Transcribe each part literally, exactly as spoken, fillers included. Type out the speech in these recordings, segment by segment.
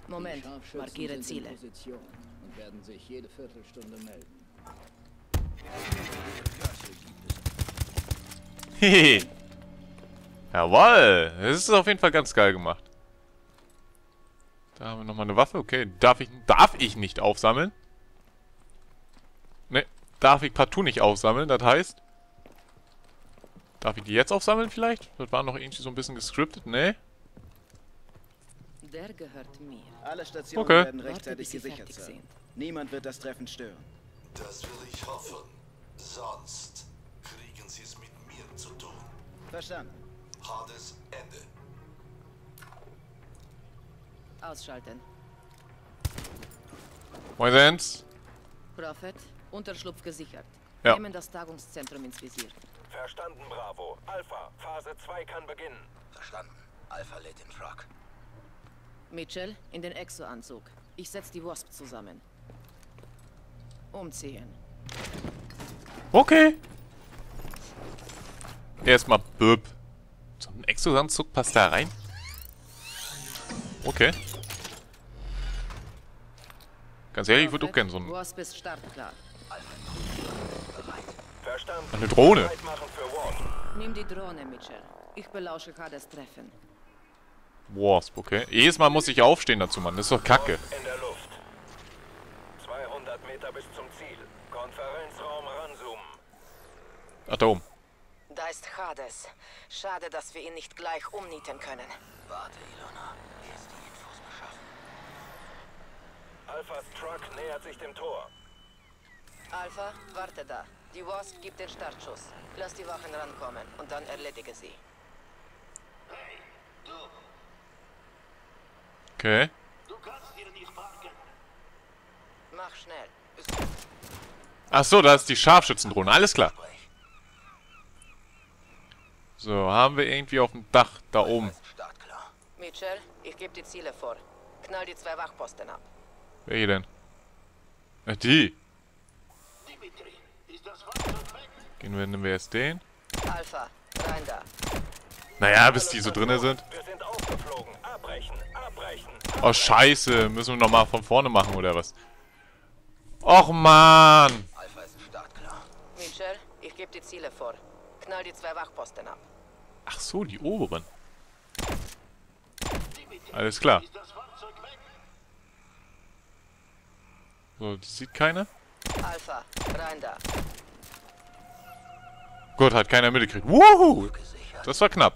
Moment, markiere Ziele. Und werden sich jede Viertelstunde melden. Hehe. Jawoll. Das ist auf jeden Fall ganz geil gemacht. Da haben wir nochmal eine Waffe. Okay, darf ich, darf ich nicht aufsammeln? Ne, darf ich partout nicht aufsammeln. Das heißt... Darf ich die jetzt aufsammeln vielleicht? Das war noch irgendwie so ein bisschen gescriptet. Ne? Der gehört mir. Alle Stationen Okay. werden rechtzeitig gesichert sein. Niemand wird das Treffen stören. Das will ich hoffen. Sonst kriegen Sie es mit mir zu tun. Verstanden. Hades Ende. Ausschalten. Moin Sens. Prophet, Unterschlupf gesichert. Ja. Nehmen das Tagungszentrum ins Visier. Verstanden, Bravo. Alpha, Phase zwei kann beginnen. Verstanden. Alpha lädt den Truck. Mitchell, in den Exo-Anzug. Ich setze die Wasp zusammen. Umziehen. Okay. Erstmal Böb. So ein Exosanzug passt da rein. Okay. Ganz ehrlich, ich würde auch gerne so ein, Wasp ist startklar. Verstanden. eine Drohne. Zeit machen für Wasp. Nimm die Drohne, Mitchell. Ich belausche Hades Treffen. Wasp, okay. Jedes Mal muss ich aufstehen dazu, Mann. Das ist doch kacke. In der Luft. zweihundert Meter bis zum Ziel. Konferenzraum ranzoomen. Ach, da oben. Da ist Hades. Schade, dass wir ihn nicht gleich umnieten können. Warte, Ilona. Erst die Infos beschaffen. Alphas Truck nähert sich dem Tor. Alpha, warte da. Die Wasp gibt den Startschuss. Lass die Wachen rankommen und dann erledige sie. Hey, du. Okay. Du kannst hier nicht parken. Mach schnell. Ach so, da ist die Scharfschützendrohne. Alles klar. So, haben wir irgendwie auf dem Dach da oben. Startklar. Mitchell, ich gebe die Ziele vor. Knall die zwei Wachposten ab. Welche denn? Ach, die. Dimitri, ist das Fahrzeug weg? Gehen wir, nehmen wir jetzt den. Alpha, rein da. Naja, bis die so drinne sind. Wir sind aufgeflogen. Abbrechen, abbrechen. Oh, scheiße. Müssen wir nochmal von vorne machen, oder was? Och, Mann. Alpha ist startklar. Mitchell, ich gebe die Ziele vor. Knall die zwei Wachposten ab. Ach so, die oberen. Alles klar. Ist das Fahrzeug weg? So, die sieht keiner. Alpha, rein da. Gut, hat keiner mitgekriegt. Wuhu! Gesichert. Das war knapp.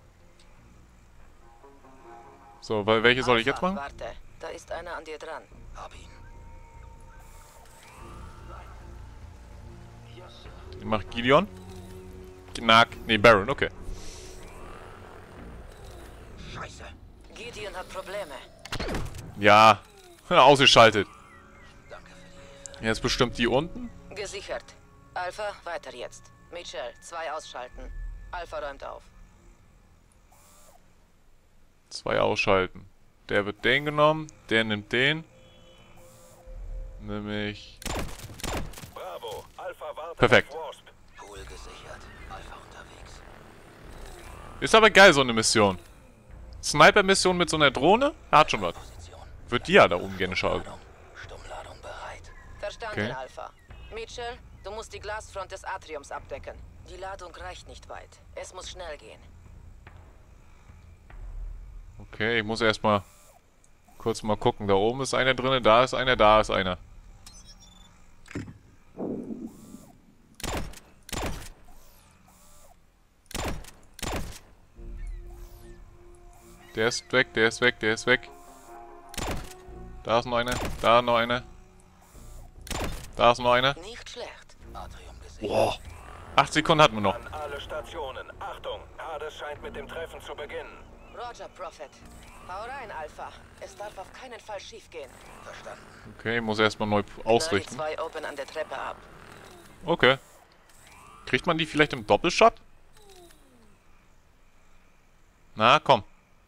So, weil welche soll ich jetzt Alpha, machen? Warte, da ist einer an dir dran. Hab ihn. Die macht Gideon. Knack. Nee, Baron, okay. Scheiße. Gideon hat Probleme. Ja. Ausgeschaltet. Danke für die Hilfe. Jetzt bestimmt die unten. Gesichert. Alpha, weiter jetzt. Mitchell, zwei ausschalten. Alpha räumt auf. Zwei ausschalten. Der wird den genommen. Der nimmt den. Nämlich... Bravo, Alpha wartet Perfekt. auf Wasp. Pool gesichert. Alpha unterwegs. Ist aber geil, so eine Mission. Sniper-Mission mit so einer Drohne? Er hat schon was. Position. Wird die ja da oben gerne schauen. Stummladung bereit. Verstanden, Okay. Alpha. Mitchell, du musst die Glasfront des Atriums abdecken. Die Ladung reicht nicht weit. Es muss schnell gehen. Okay, ich muss erstmal kurz mal gucken. Da oben ist einer drin, da ist einer, da ist einer. Der ist weg, der ist weg, der ist weg. Da ist noch einer, da noch einer. Da ist noch einer. Nicht schlecht. Atrium gesichert. Boah. Acht Sekunden hatten wir noch. An alle Stationen. Achtung, Hades scheint mit dem Treffen zu beginnen. Roger, Prophet. Hau rein, Alpha. Es darf auf keinen Fall schiefgehen. Verstanden. Okay, ich muss erstmal neu ausrichten. Knall die zwei Open an der Treppe ab. Okay. Kriegt man die vielleicht im Doppelshot? Na, komm.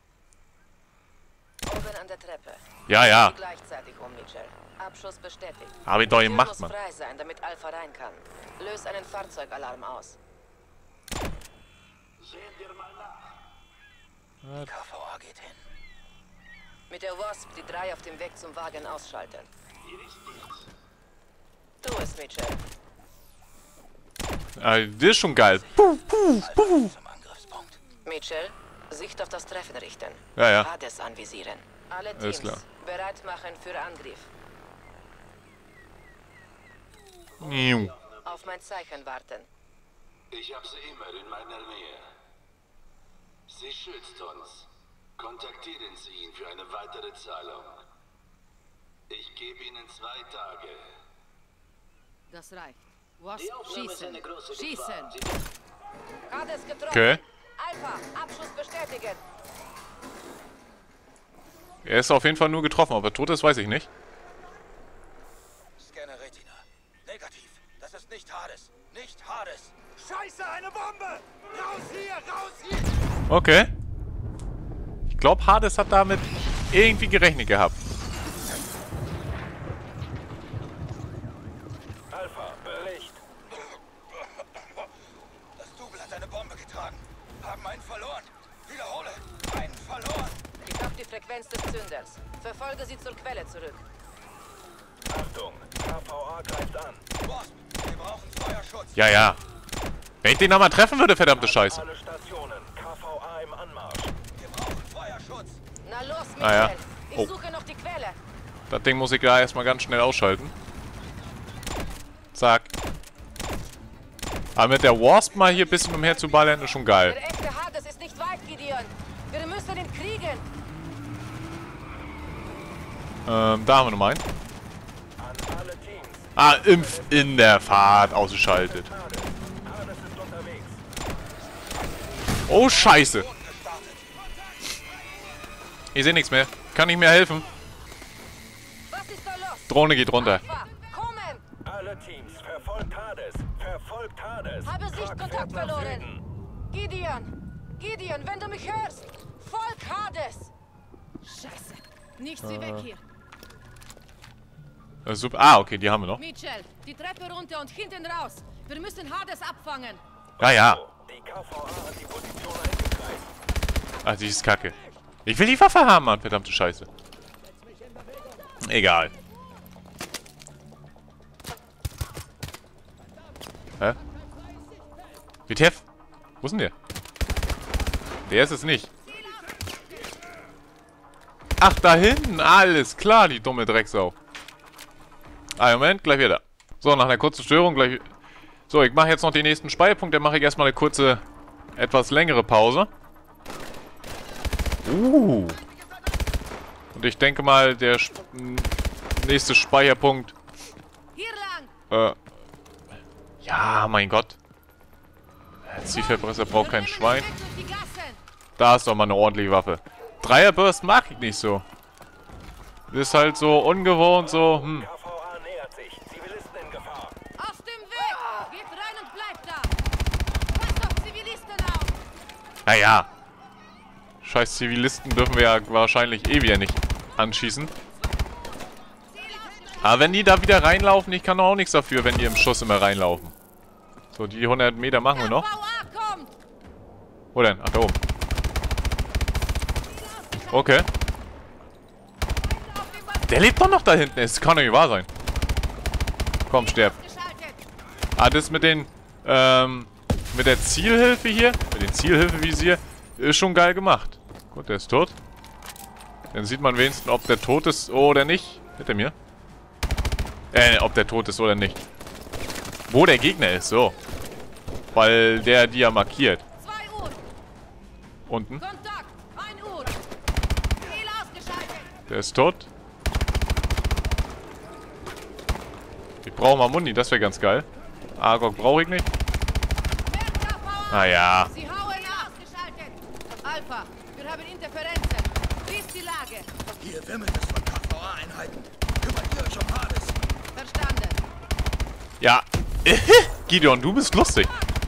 Oben an der Treppe. Ja, ja. Die gleichzeitig um, Mitchell. Abschuss bestätigt. Hab ich doch Die Tür gemacht, muss Mann. frei sein, damit Alpha rein kann. Löse einen Fahrzeugalarm aus. Sehen wir mal nach. K V A geht hin. Mit der Wasp die drei auf dem Weg zum Wagen ausschalten. Tu es, Mitchell. Ah, das ist schon geil. Puh, puh, puh. Mitchell, Sicht auf das Treffen richten. Ja, ja. Hades anvisieren. Alle Alles Teams klar. bereit machen für Angriff. Niu. Auf mein Zeichen warten. Ich habe sie immer in meiner Nähe. Sie schützt uns. Kontaktieren Sie ihn für eine weitere Zahlung. Ich gebe Ihnen zwei Tage. Das reicht. Wasp, schießen. Schießen. Hades getroffen. Okay. Alpha, Abschuss bestätigen. Er ist auf jeden Fall nur getroffen. Ob er tot ist, weiß ich nicht. Scanner Retina. Negativ. Das ist nicht Hades. Nicht Hades. Scheiße, eine Bombe! Raus hier, raus hier! Okay. Ich glaube, Hades hat damit irgendwie gerechnet gehabt. Alpha, Bericht. Das Double hat eine Bombe getragen. Haben einen verloren. Wiederhole. Einen verloren. Ich habe die Frequenz des Zünders. Verfolge sie zur Quelle zurück. Achtung, K V A greift an. Wasp, wir brauchen Feuerschutz. Ja, ja. Wenn ich den da mal treffen würde, verdammte Scheiße. Alle Stationen. K V A im Anmarsch. Wir brauchen Feuerschutz. Na los, Mitchell. Ah, ja. Ich Oh. suche noch die Quelle. Das Ding muss ich da erstmal ganz schnell ausschalten. Zack. Aber mit der Wasp mal hier ein bisschen umher zu ballern, ist schon geil. Der echte Hades ist nicht weit, Gideon. Wir müssen ihn kriegen. Ähm, da haben wir noch einen. An alle Teams. Ah, Impf in der Fahrt ausgeschaltet. Hades. Hades ist unterwegs. Oh, Scheiße. Ich sehe nichts mehr. Kann nicht mehr helfen. Was ist da los? Drohne geht runter. Alpha, kommen. Alle Teams. Verfolgt Hades. Verfolgt Hades. Habe Trag Sichtkontakt fährt nach verloren. Süden. Gideon. Gideon, wenn du mich hörst. Folg Hades. Scheiße. Nichts wie weg hier. Äh, super. Ah, okay, die haben wir noch. Mitchell, die Treppe runter und hinten raus. Wir müssen Hades abfangen. Ja, ja. Die K V A hat die Position eingekreist. Ach, die ist kacke. Ich will die Waffe haben, Mann. Verdammte Scheiße. Egal. Hä? W T F? Wo ist denn der? Der ist es nicht. Ach, da hinten. Alles klar, die dumme Drecksau. Ah, Moment, gleich wieder. So, nach einer kurzen Störung gleich... So, ich mache jetzt noch den nächsten Speicherpunkt. Dann mache ich erstmal eine kurze, etwas längere Pause. Uh. Und ich denke mal, der Sp nächste Speicherpunkt... Hier lang. Äh... Ja, mein Gott. Der Zielverpresser braucht kein Schwein. Weg durch die Gassen. Da ist doch mal eine ordentliche Waffe. Dreierburst mag ich nicht so. Das ist halt so ungewohnt, so, hm. K V A nähert sich. Zivilisten in Gefahr. Aus dem Weg. Geht rein und bleibt da. Passt auf Zivilisten auf. Naja. Scheiß Zivilisten dürfen wir ja wahrscheinlich eh wieder nicht anschießen. Aber wenn die da wieder reinlaufen, ich kann doch auch nichts dafür, wenn die im Schuss immer reinlaufen. So, die hundert Meter machen wir noch. V A kommt. Wo denn? Ach, da oben. Okay. Der lebt doch noch da hinten. Es kann doch nicht wahr sein. Komm, sterb. Geschaltet. Ah, das mit den, ähm, mit der Zielhilfe hier, mit den Zielhilfevisier, ist schon geil gemacht. Gut, der ist tot. Dann sieht man wenigstens, ob der tot ist oder nicht. Hinter mir. Äh, ob der tot ist oder nicht. Wo der Gegner ist, so. Weil der die ja markiert. zwei Uhr. Unten. Kontakt. ein Uhr. Ziel ausgeschaltet. Der ist tot. Ich brauche mal Muni, das wäre ganz geil. Argok brauche ich nicht. Mehr K V A. Naja. Sie hauen ab. Ausgeschaltet. Alpha, wir haben Interferenzen. Wie ist die Lage? Hier wimmelt es von K V A-Einheiten. Kümmert ihr euch um Hades? Verstanden. Ja. Gideon, du bist lustig.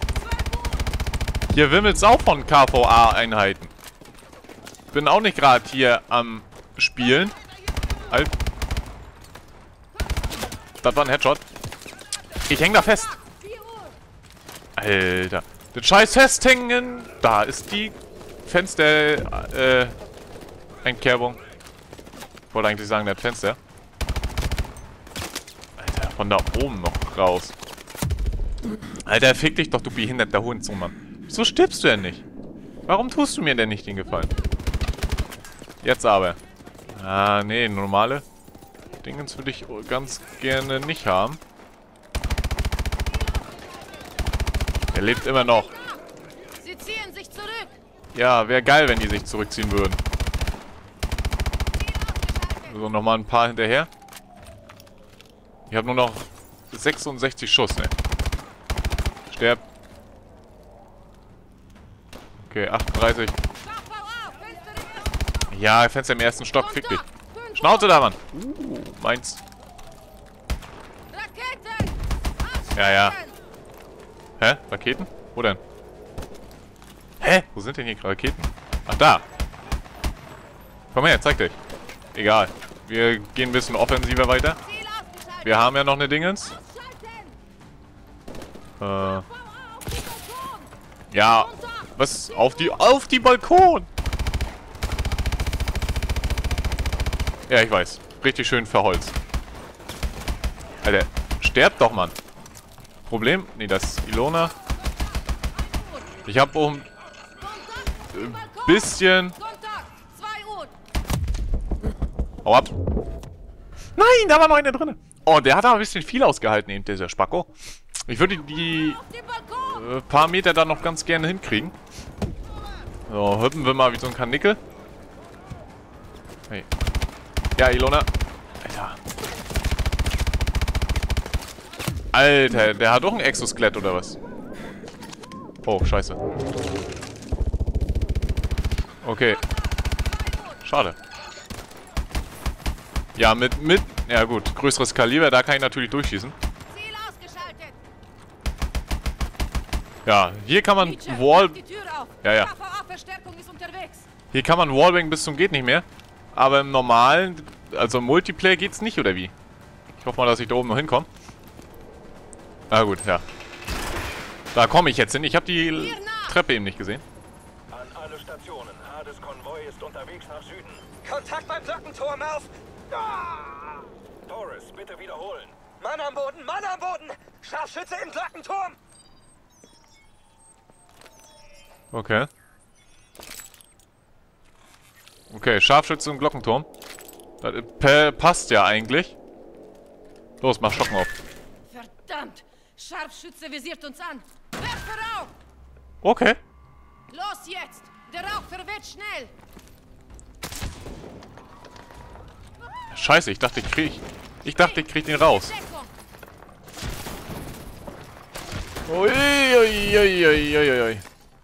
Hier wimmelt's auch von K V A-Einheiten. Bin auch nicht gerade hier am Spielen. Halt. Das war ein Headshot. Ich häng da fest. Alter. Das scheiß Festhängen. Da ist die Fenster, äh, Einkerbung. Ich wollte eigentlich sagen, das Fenster. Alter, von da oben noch raus. Alter, fick dich doch, du behinderter Hund, so Mann. Wieso stirbst du denn nicht? Warum tust du mir denn nicht den Gefallen? Jetzt aber. Ah, nee, normale Dingens würde ich ganz gerne nicht haben. Er lebt immer noch. Sie ziehen sich zurück. Ja, wäre geil, wenn die sich zurückziehen würden. So, nochmal ein paar hinterher. Ich habe nur noch sechsundsechzig Schuss, ne? Sterb. Okay, achtunddreißig. Ja, Fenster im ersten Stock, fick dich. Schnauze da, Mann. Uh, meins. Ja, ja. Hä? Raketen? Wo denn? Hä? Wo sind denn hier Raketen? Ach, da. Komm her, zeig dich. Egal. Wir gehen ein bisschen offensiver weiter. Wir haben ja noch eine Dingens. Äh. Ja. Was? Auf die... Auf die Balkon! Ja, ich weiß. Richtig schön verholzt. Alter, sterb doch, Mann. Problem? Nee, das ist Ilona. Ich hab um... Ein bisschen... Hau ab. Nein, da war noch einer drin. Oh, der hat aber ein bisschen viel ausgehalten, eben dieser Spacko. Ich würde die äh, paar Meter da noch ganz gerne hinkriegen. So, hüppen wir mal wie so ein Karnickel. Hey. Ja, Ilona. Alter. Alter, der hat doch ein Exoskelett, oder was? Oh, scheiße. Okay. Schade. Ja, mit, mit... Ja gut, größeres Kaliber, da kann ich natürlich durchschießen. Ja, hier kann man Wall... Ja, ja. Hier kann man Wallbang bis zum geht nicht mehr. Aber im normalen... Also im Multiplayer geht's nicht, oder wie? Ich hoffe mal, dass ich da oben noch hinkomme. Na gut, ja. Da komme ich jetzt hin. Ich habe die Treppe eben nicht gesehen. An alle Stationen. Hades Konvoi ist unterwegs nach Süden. Kontakt beim Glockenturm auf! Ah! Torres, bitte wiederholen. Mann am Boden, Mann am Boden! Scharfschütze im Glockenturm! Okay. Okay, Scharfschütze im Glockenturm. Das äh, passt ja eigentlich. Los, mach Schocken auf. Verdammt! Scharfschütze visiert uns an! Werfe Rauch! Okay. Los jetzt! Der Rauch verweht schnell! Scheiße, ich dachte, ich krieg... Ich dachte, ich krieg den raus. Uiuiuiuiui.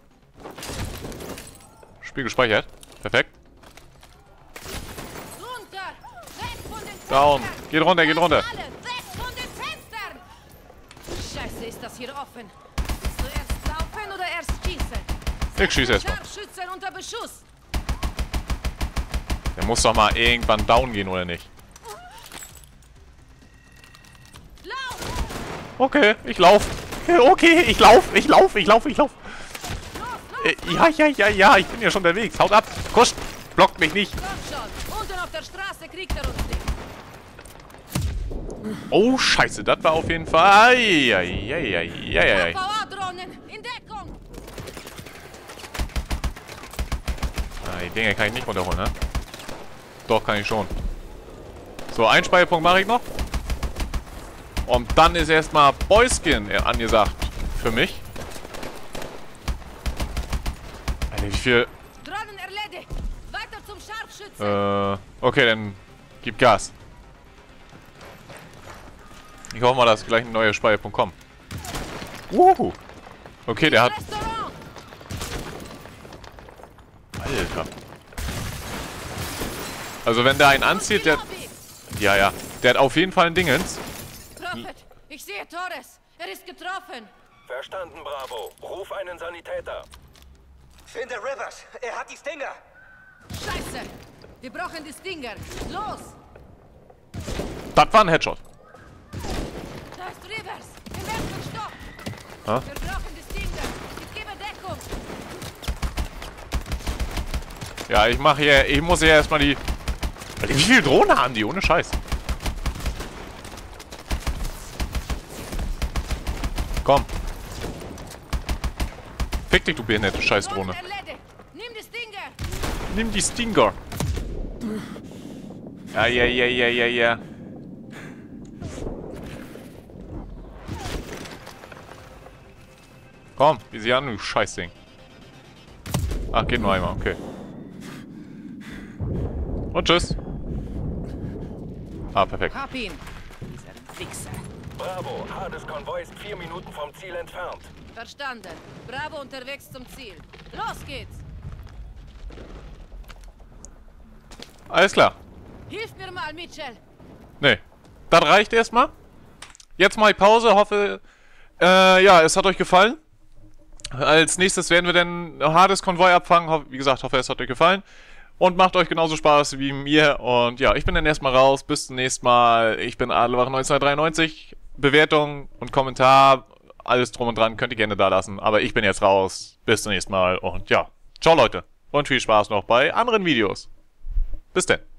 Spiel gespeichert. Perfekt. Down. Geht runter, geht runter. Scheiße, ist das hier offen. Willst du erst laufen oder erst schießen? Ich schieße erstmal. Scharfschützen unter Beschuss. Der muss doch mal irgendwann down gehen, oder nicht? Okay, ich lauf. Okay, ich lauf, ich lauf, ich lauf, ich lauf. Äh, ja, ja, ja, ja, ich bin ja schon unterwegs. Haut ab. Kusch, blockt mich nicht. Unten auf der Straße kriegt er uns nicht. Oh, scheiße, das war auf jeden Fall... Eieieiei. Drohnen in Deckung. Ah, die Dinger kann ich nicht runterholen, ne? Doch, kann ich schon. So, einen Speicherpunkt mache ich noch. Und dann ist erstmal Boyskin angesagt. Für mich. Alter, wie viel... Drohnen erledigt. Weiter zum Scharfschützen. Äh, okay, dann gib Gas. Ich hoffe mal, dass gleich ein neuer Speicherpunkt kommt. Wuhu. Okay, der hat... Alter. Also wenn der einen anzieht, der... Ja, ja. Der hat auf jeden Fall ein Dingens. Prophet, ich sehe Torres. Er ist getroffen. Verstanden, Bravo. Ruf einen Sanitäter. Finde Rivers. Er hat die Stinger. Scheiße. Wir brauchen die Stinger. Los. Das war ein Headshot. Da ist Rivers. Im ersten Stock. Ha? Wir brauchen die Stinger. Ich gebe Deckung. Ja, ich mache hier... Ich muss hier erstmal die... Alter, wie viele Drohnen haben die? Ohne Scheiß. Komm. Fick dich, du behinderte Scheißdrohne. Nimm die Stinger! Nimm die Stinger. Ja, ja, ja, ja, ja, ja. Komm, wie sie an, du Scheißding. Ach, geht nur einmal, okay. Und tschüss. Ah, perfekt. Hab ihn! Dieser Wichser. Bravo, Hades-Konvoi ist vier Minuten vom Ziel entfernt. Verstanden. Bravo unterwegs zum Ziel. Los geht's! Alles klar. Hilf mir mal, Mitchell! Nee. Das reicht erstmal. Jetzt mache ich Pause. Hoffe, äh, ja, es hat euch gefallen. Als nächstes werden wir dann Hades-Konvoi abfangen. Ho wie gesagt, hoffe, es hat euch gefallen. Und macht euch genauso Spaß wie mir. Und ja, ich bin dann erstmal raus. Bis zum nächsten Mal. Ich bin Adelwache neunzehnhundertdreiundneunzig. Bewertung und Kommentar, alles drum und dran könnt ihr gerne da lassen. Aber ich bin jetzt raus. Bis zum nächsten Mal. Und ja, ciao Leute. Und viel Spaß noch bei anderen Videos. Bis denn.